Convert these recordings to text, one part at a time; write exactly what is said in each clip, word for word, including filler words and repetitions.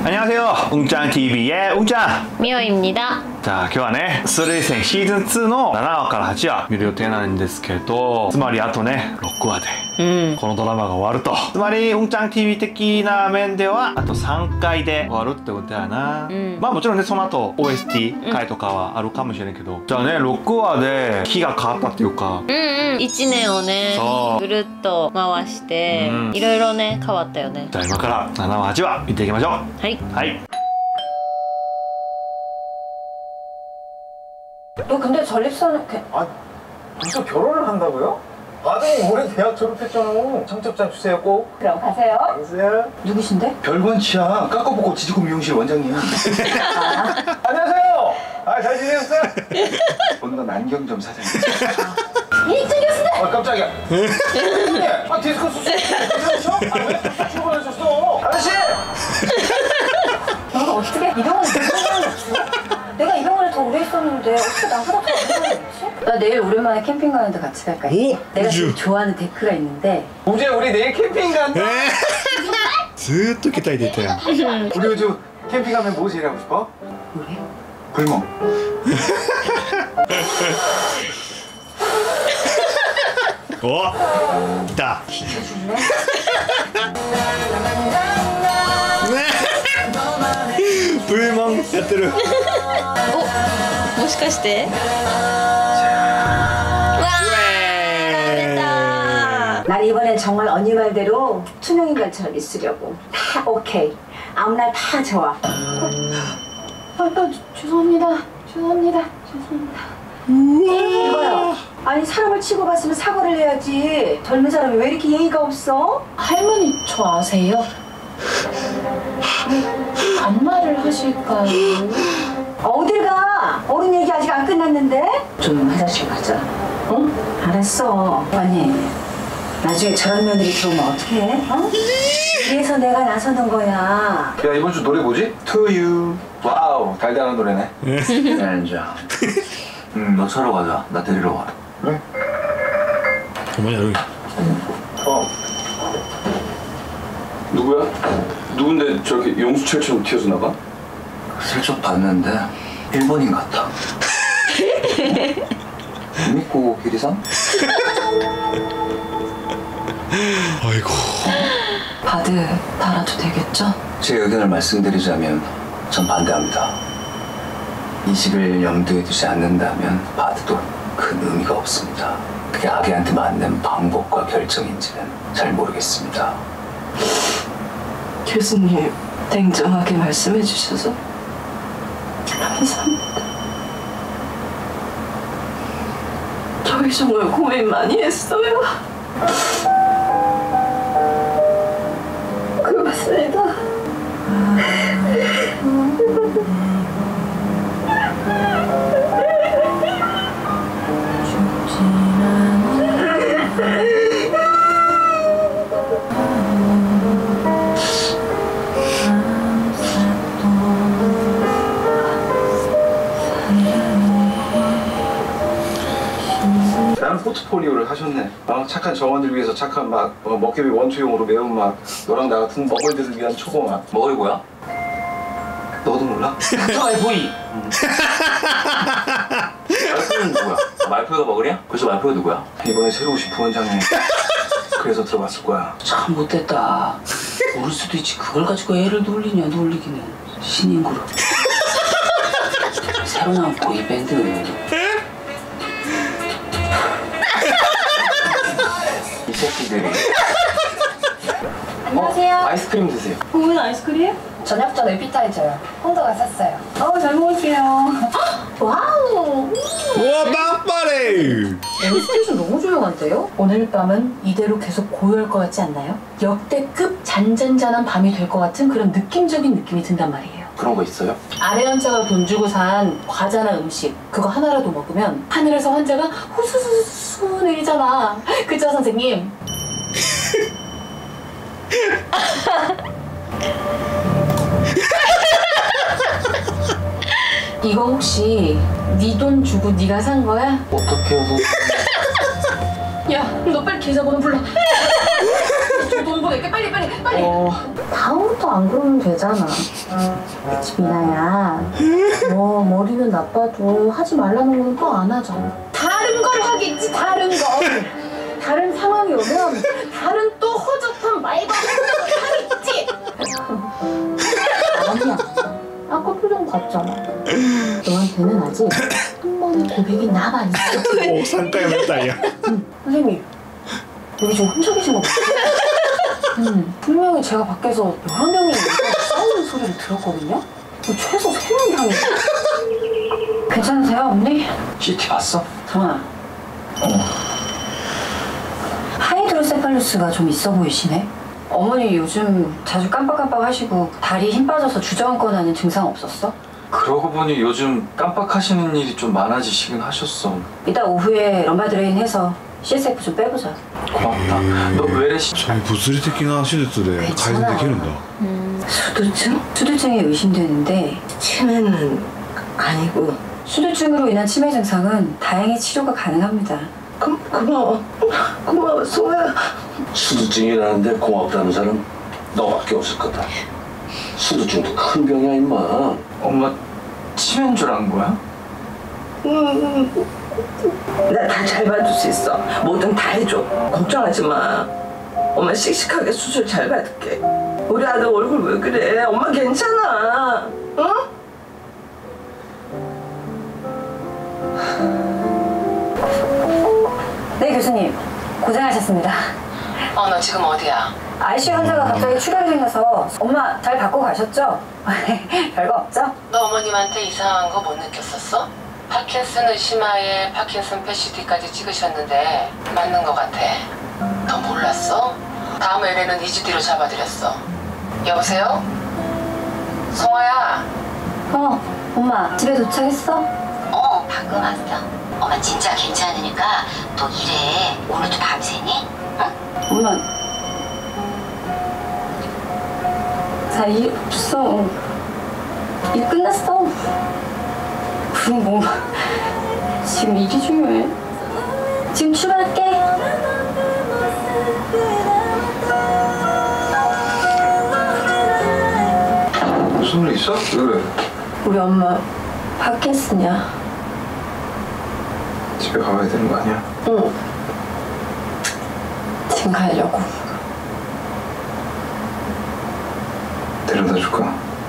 안녕하세요. 웅짱티비의 웅짱 미호입니다. 자, 今日はね、ストレイ戦シーズンツーのななわからはちわ見る予定なんですけど、つまりあとね、ろくわでこのドラマが終わると。つまり、うんちゃん ティーブイ 的な面では、あとさんかいで終わるってことやな。うん、まあもちろんね、その後 オーエスティー 回とかはあるかもしれないけど、うん、じゃあね、ろくわで日が変わったっていうか。 うんうん、いちねんをね、ぐるっと回して、いろいろね、変わったよね。 じゃあ今からななわはちわ見ていきましょう。 はい。 はい。 너 근데 전립선 아 벌써 결혼을 한다고요? 아들이 올해 대학 졸업했잖아. 청첩장 주세요 꼭. 그럼 가세요. 가세요. 누구신데? 별건치야. 깎아보고 지지고 미용실 원장이야. 아. 안녕하세요. 아, 잘 지내셨어요? 본건 안경점 사장님. 이준 교수님. 아 깜짝이야. 교수님. 아 디스코 수술 괜찮으셔? 아 왜 출근하셨어? 아저씨. 너가 어떻게 이 병원에 들어가는 없어? 내가 이 병원에 더 오래 있었는데 어떻게 나보다 더 오래 있지? 나 내일 오랜만에 캠핑 가는데 같이 갈까? 오? 내가 지금 좋아하는 데크가 있는데. 우재 우리 내일 캠핑 간다. ずーっと期待出たやん。 우리 요즘 캠핑 가면 뭐 제일 하고 싶어? 뭐래? 불멍. 오! 있다. 시켜줄래? 불멍 야트루. 어? もしかして? 와! 잘했다. 난 이번엔 정말 언니 말대로 투명인간처럼 있으려고. 다 오케이. 아무날 다 좋아. 어? 아, 아, 죄송합니다. 죄송합니다. 죄송합니다. 이거요. 아니 사람을 치고 갔으면 사과를 해야지. 젊은 사람이 왜 이렇게 예의가 없어? 할머니 저 아세요? 반말을 하실까요? 어딜 가? 어른 얘기 아직 안 끝났는데? 좀 화장실 가자. 응? 알았어. 아니 나중에 저런 며느리 들어오면 어떡해? 어? 그래서 내가 나서는 거야. 야 이번 주 노래 뭐지? To You. 와우 달달한 노래네. 자, 음, 너 차로 가자. 나 데리러 와. 그래? 어머니 여기. 어. 누구야? 누군데 저렇게 용수철처럼 튀어서 나가? 슬쩍 봤는데 일본인 같아. 믿고 기리상? 아이고. 바드 달아도 되겠죠? 제 의견을 말씀드리자면 전 반대합니다. 이식을 염두에 두지 않는다면 바드도 큰 의미가 없습니다. 그게 아기한테 맞는 방법과 결정인지는 잘 모르겠습니다. 교수님 냉정하게 말씀해 주셔서 감사합니다. 저희 정말 고민 많이 했어요. 고맙습니다. 나는 포트폴리오를 하셨네. 어, 착한 정원들 위해서 착한 막 어, 먹개비 원투용으로 매운맛. 너랑 나 같은 먹을들을 위한 초보맛. 먹을 뭐야? 너도 몰라? 닥터아이 보이. 말표는 누구야? 말표가 먹으랴? 그래서 말표가 누구야? 이번에 새로 오신 부원장님. 그래서 들어봤을 거야. 참 못됐다. 모를 수도 있지. 그걸 가지고 애를 놀리냐 놀리기는. 신인 그룹. 새로 나온 보이밴드. 이 새끼들이. 안녕하세요. 어? 아이스크림 드세요. 왜 아이스크림? 저녁 전 에피타이저요. 혼자가 샀어요. 어, 잘 먹을게요. 와우. 우와 빵빠레. 스케줄 너무 조용한데요? 오늘 밤은 이대로 계속 고요할 것 같지 않나요? 역대급 잔잔잔한 밤이 될 것 같은 그런 느낌적인 느낌이 든단 말이에요. 그런 거 있어요? 아래 환자가 돈 주고 산 과자나 음식 그거 하나라도 먹으면 하늘에서 환자가 후수수수 내리잖아. 그쵸 선생님? 이거 혹시 네 돈 주고 네가 산 거야? 어떻게 해서? 야, 너 빨리 계좌번호 불러. 돈 보낼게. 빨리 빨리 빨리. 어... 다음부터 안 그러면 되잖아. 미나야. 뭐 머리는 나빠도 하지 말라는 건 또 안 하잖아. 다른 걸 하겠지. 다른 거. 다른 상황이 오면 다른 또 허접한 말과 행동을 하겠지. 아니야. 아까 표정 봤잖아. 너한테는 아직 한 번의 고백이 남아 있어. 오, 삼回目たんや. 응. 선생님, 여기 지금 혼자 계신 거 맞아요? 응. 분명히 제가 밖에서 여러 명이 싸우는 소리를 들었거든요? 최소 세 명 이상이. 괜찮으세요, 언니? 씨티 봤어? 정아. 어. 하이드로세팔루스가 좀 있어 보이시네? 어머니 요즘 자주 깜빡깜빡 하시고 다리 힘 빠져서 주저앉거나 하는 증상 없었어? 그러고 보니 요즘 깜빡하시는 일이 좀 많아지시긴 하셨어. 이따 오후에 럼바드레인 해서 씨에스에프 좀 빼보자. 고맙다. 너 외래 씨. そういう物理的な手術で改善できるんだ. 음, 수두증? 수두증이 의심되는데 치매는 아니고 수두증으로 인한 치매 증상은 다행히 치료가 가능합니다. 고, 고마워. 고마워, 송아야. 수두증이라는데 고맙다는 사람 너밖에 없을 거다. 수두증도 큰 병이야, 임마. 엄마 치매인 줄 안 거야? 응. 나 다 잘 봐줄 수 있어. 뭐든 다 해줘. 걱정하지 마. 엄마 씩씩하게 수술 잘 받을게. 우리 아들 얼굴 왜 그래? 엄마 괜찮아. 응? 네, 교수님. 고생하셨습니다. 어, 너 지금 어디야? 아이씨유 환자가 갑자기 출혈이 생겨서 엄마 잘 받고 가셨죠? 별거 없죠? 너 어머님한테 이상한 거 못 느꼈었어? 파킨슨 의심하에 파킨슨 패시티까지 찍으셨는데 맞는 거 같아. 너 몰랐어? 다음 엘에는 이 주 뒤로 잡아드렸어. 여보세요? 송아야. 어, 엄마 집에 도착했어? 어, 방금 왔어. 엄마 진짜 괜찮으니까 너 일해. 오늘도 밤새니? 응? 엄마 나 일 없어. 일 끝났어. 그럼 뭐 지금 일이 중요해. 지금 출발할게. 무슨 일 있어? 왜 그래? 우리 엄마 파킨슨이야. 집에 가봐야 되는 거 아니야? 응. 지금 가려고. 데려다 줄까?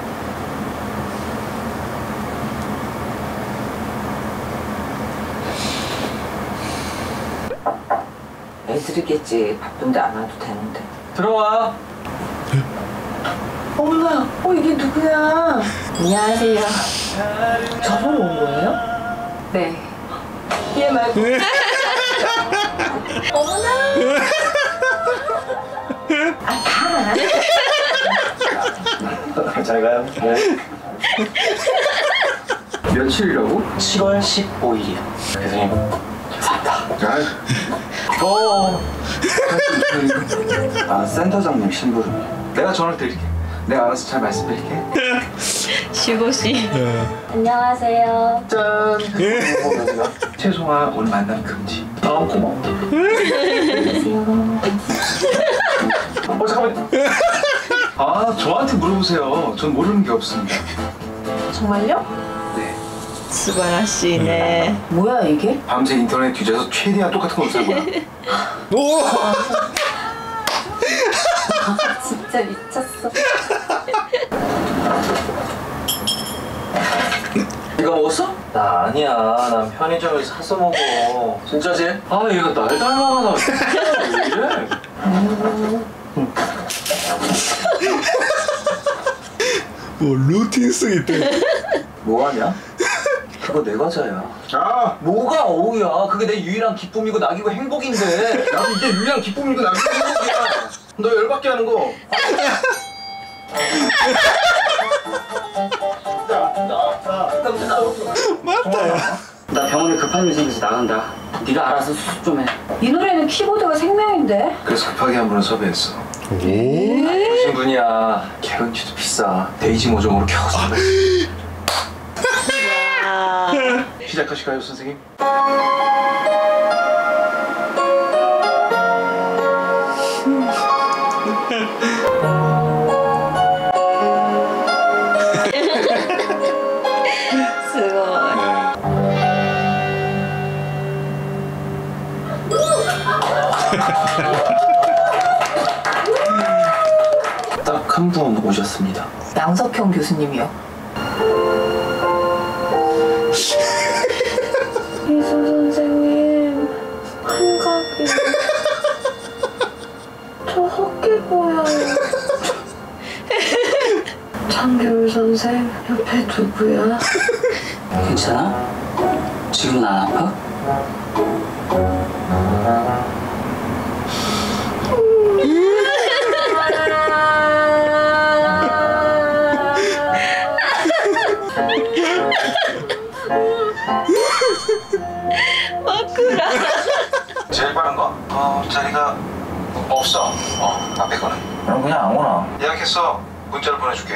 애들이겠지. 바쁜데 안 와도 되는데. 들어와. 어머나, 어 이게 누구야? 안녕하세요. 저보러 온 거예요? 네. 얘 말고. 어머나. 아, 가. 잘 가요. 네. 며칠이라고? 칠월 십오일이요. 교수님 감사합니다. 어. 아 센터장님 심부름이요. 내가 전화 드릴게. 내가 알아서 잘 말씀드릴게. 시고시. 안녕하세요. 짠. 최송아 오늘 만남 금지. 아 고마워. 어 잠깐만. 아 저한테 물어보세요. 전 모르는 게 없습니다. 정말요? 네. 素晴らしいね. 뭐야 이게? 밤새 인터넷 뒤져서 최대한 똑같은 거 산 거야. 오. 아, 진짜 미쳤어. 이거 먹었어? 나 아니야. 난 편의점에서 사서 먹어. 진짜지? 아 얘가 날 닮아가나. 왜 이래? 뭐 루틴 쓰기때. 뭐하냐? 그거 내 과자야. 아! 뭐가 어우야. 그게 내 유일한 기쁨이고 낙이고 행복인데. 나도 이게 유일한 기쁨이고 낙이고 행복이야. 너 열받게 하는 거. 맞다. 나 병원에 급한 일 생겨서 나간다. 네가 알아서 수습 좀 해. 이 노래는 키보드가 생명인데. 그래서 급하게 한 분을 섭외했어. 오. 무슨 분이야. 개런티도 비싸. 데이지 모종으로 겨우 섭외했어. 시작하실까요, 선생님? 한 분 오셨습니다. 양석형 교수님이요. 이수 선생님 환각이 저 헛게 보여요. 장교율 선생 옆에 누구야? 괜찮아? 지금은 안 아파? 마쿠라. 제일 빠른 거? 어, 자리가 없어. 어, 앞에 거는. 그럼 그냥 아무나. 예약했어. 문자를 보내줄게.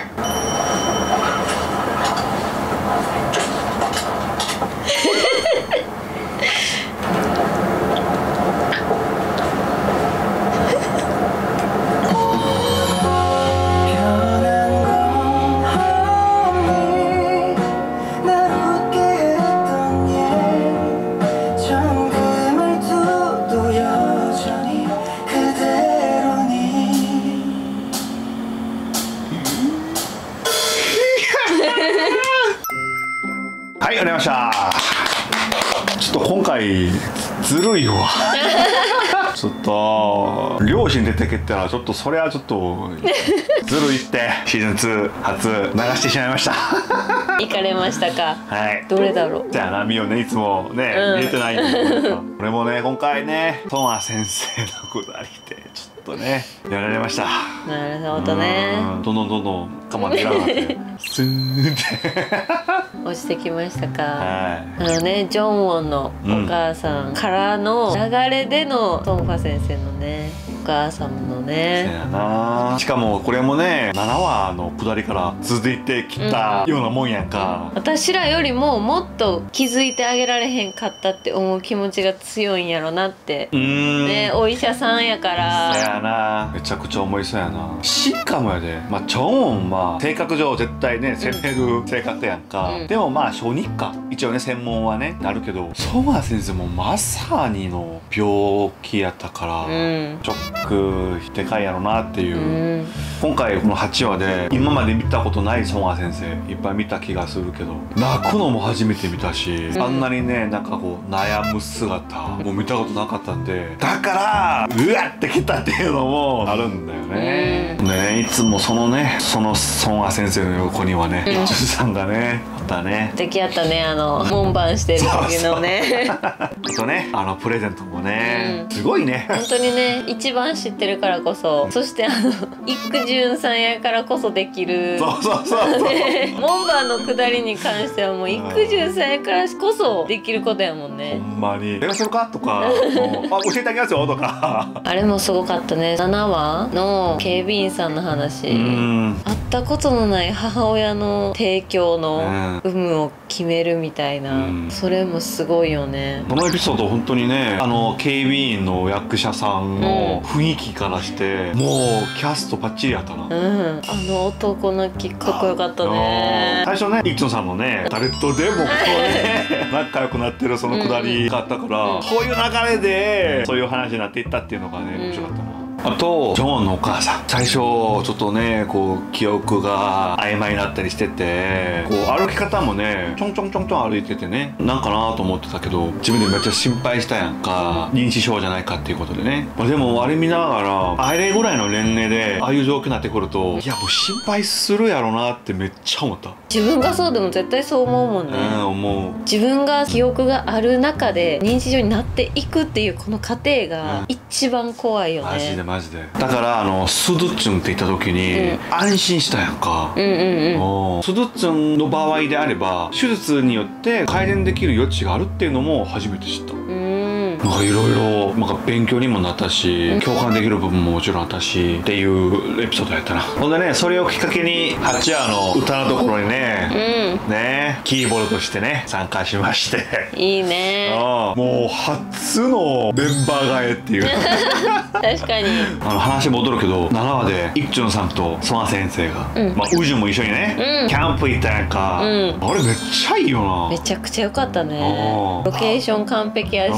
はい、ありました。ちょっと今回ずるいわ。ちょっと両親出てきたらちょっとそれはちょっとずるいってシーズンツー初流してしまいました。 行かれましたか。 はい。 どれだろう。 じゃあナミをねいつもね、うん、見れてないんで俺もね今回ねトマ先生のくだりでちょっとねやられました。 なるほどね。 どんどんどんどん我慢できなくなってスーンって落ちてきましたか。 はい。 あのねジョンウォンのお母さんからの流れでのトンファ先生のねお母様のね。 そうやな。しかもこれもねななわの下りから続いてきたようなもんやんか、 うん、私らよりももっと気づいてあげられへんかったって思う気持ちが強いんやろなって。うん、ね、お医者さんやから。 そうやな。めちゃくちゃ思いそうやな。しかもやで、まあチョンは性格上絶対ね攻める性格やんか、うん、でもまあ小児科一応ね専門はねなるけどソマ先生もまさにの病気やったから、うん、ショックでかいやろなっていう、うん、今回このはちわで今まで見たことないソマ先生いっぱい見た気がするけど泣くのも初めて見たし、うん、あんなにねなんかこう悩む姿も見たことなかったんでだからうわってきたっていうのもあるんだよね、うん、ねいつもそのねそのソンア先生の横にはねイチュンさんがねあったね。 素敵やったねあの門番してる時のねあとねあのプレゼントもね、うん、すごいね本当にね一番知ってるからこそそしてあのイクジュンさんやからこそできるそうそうそうそう、 ね、門番の下りに関してはもうイクジュンさんやからこそできることやもんね。 ほんまに「電話するか?」とか「あ教えてあげますよ」とかあれもすごかったね。ななわの警備員さんの話、会ったことのない母親の提供の有無を決めるみたいな、うん、それもすごいよね。 このエピソード本当にねあの警備員の役者さんの雰囲気からして、うん、もうキャストバッチリやったな、うん、 あの男の気かっこよかったね。 最初ねイクチョンさんのね誰とでもこうね仲良くなってるそのくだりがあったから、うん、そういう流れでそういう話になっていったっていうのがね面白かったな。あとジョンのお母さん最初ちょっとねこう記憶が曖昧になったりしててこう歩き方もねちょんちょんちょんちょん歩いててねなんかなと思ってたけど自分でめっちゃ心配したやんか認知症じゃないかっていうことでね、まあ、でもあれ見ながらあれぐらいの年齢でああいう状況になってくるといやもう心配するやろなってめっちゃ思った。 自分がそうでも絶対そう思うもんね、 うん、思う。自分が記憶がある中で認知症になっていくっていうこの過程が一番怖いよね、うん、 マジでマジで。だからあのスドゥッチュンって言った時に、うん、安心したやんか。うんうんうん、スドゥッチュンの場合であれば手術によって改善できる余地があるっていうのも初めて知った。なんかいろいろなんか勉強にもなったし共感できる部分ももちろんあったしっていうエピソードやったな。ほんでねそれをきっかけにはちわの歌のところにね、うん、ねキーボードとしてね参加しましていいね。 あもう初のメンバー替えっていう確かにあの話戻るけどななわでイクチョンさんとソナ先生が、うんまあ、ウジュンも一緒にね、うん、キャンプ行ったやんか、うん、あれめっちゃいいよな。 めちゃくちゃ良かったね。ロケーション完璧やし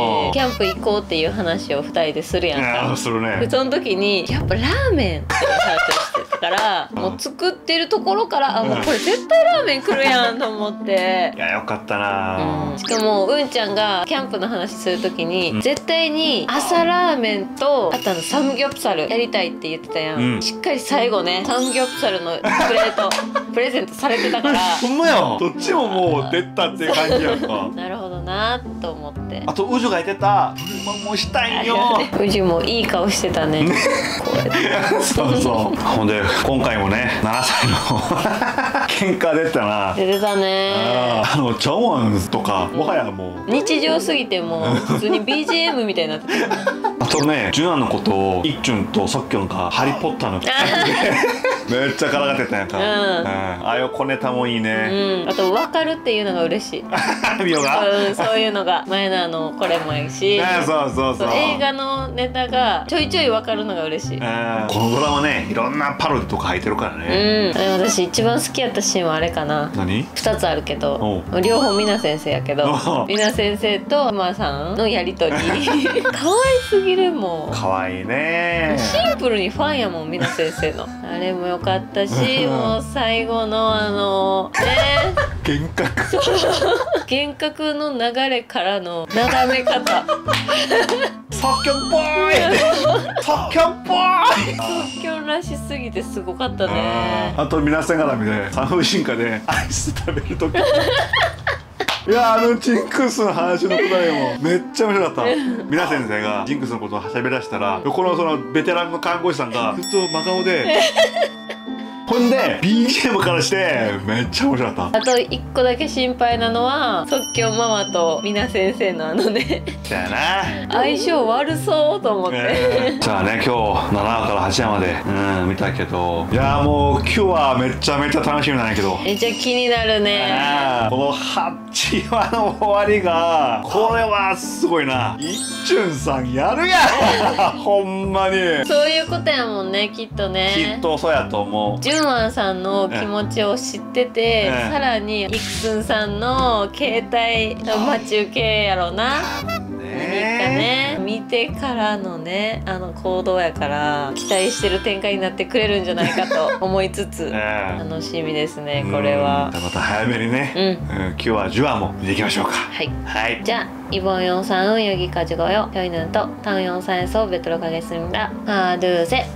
キャンプ行こうっていう話をふたりでするやんか。 するね。 でその時にやっぱラーメンっていう話をしてたからもう作ってるところからあもうこれ絶対ラーメン来るやんと思って。 いやよかったな、 うん、しかもうんちゃんがキャンプの話する時に、うん、絶対に朝ラーメンとあとあのサムギョプサルやりたいって言ってたやん、うん、しっかり最後ねサムギョプサルのプレートプレゼントされてたからほんまやどっちももう出たっていう感じやんかなるほどなと思って。 あとウジュが言ってた車もしたいよウジュもいい顔してたねこうやってそうそうほんで今回もねななさいの喧嘩出てたな。 出てたね。 あのチャワンとかもはやもう日常すぎてもう普通に ビージーエム みたいになってたあとねジュナのことをイッチュンとソッキョンがハリーポッターのめっちゃからかってたやんか、うんうん、ああいう小ネタもいいね、 うん、あと分かるっていうのが嬉しいミオが、 うん、そういうのが前のあのこれもいいしそうそうそう映画のネタがちょいちょい分かるのが嬉しい。 このドラマねいろんなパロディとか入ってるからね、 うん、私一番好きやったシーンはあれかな。 何ふたつあるけど両方みな先生やけどみな先生とマーさんのやりとり可愛すぎるもん。 可愛いね。 シンプルにファンやもんみな先生のあれも良かったしもう最後のあのね幻覚幻覚の流れからの眺め方ソッキョンボーイソッキョンボーイソッキョンらしすぎてすごかったね。 あと皆さん絡みで産婦人科でアイス食べる時いやあのジンクスの話のくだりもめっちゃ面白かったミナ先生がジンクスのことを喋らしたらこのそのベテランの看護師さんがずっと真顔でほんで ビージーエム からしてめっちゃ面白かった。 あといっこだけ心配なのは即興ママとみな先生のあのねそやな相性悪そうと思って、 えー、じゃあね今日ななわからはちわまでうん見たけどいやもう今日はめちゃめちゃ楽しみなんやけどめっちゃ気になるね。 このはちわの終わりがこれはすごいな。イッチュンさんやるやんほんまにそういうことやもんねきっとね。 きっとそうやと思う。 ジュンワンさんの気持ちを知ってて、 うん、 さらにイクスンさんの携帯の待ち受けやろな、何かね見てからのねあの行動やから期待してる展開になってくれるんじゃないかと思いつつ楽しみですねこれは。 また早めにね、うんうん、今日はジュワも見ていきましょうか。 はい、 はい、 じゃあ이번 영상은 여기까지고요. 저희는 또 다음 영상에서 뵙도록 하겠습니다. 하나, 둘, 셋.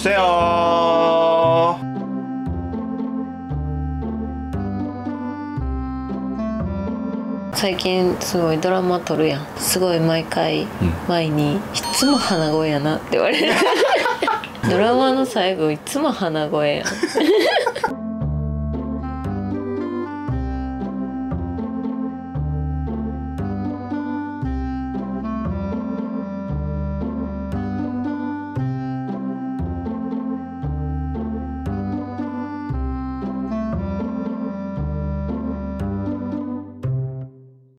세요. 最近すごいドラマ撮るやん。すごい毎回前にいつも鼻声やなって言われる。ドラマの最後いつも鼻声やん。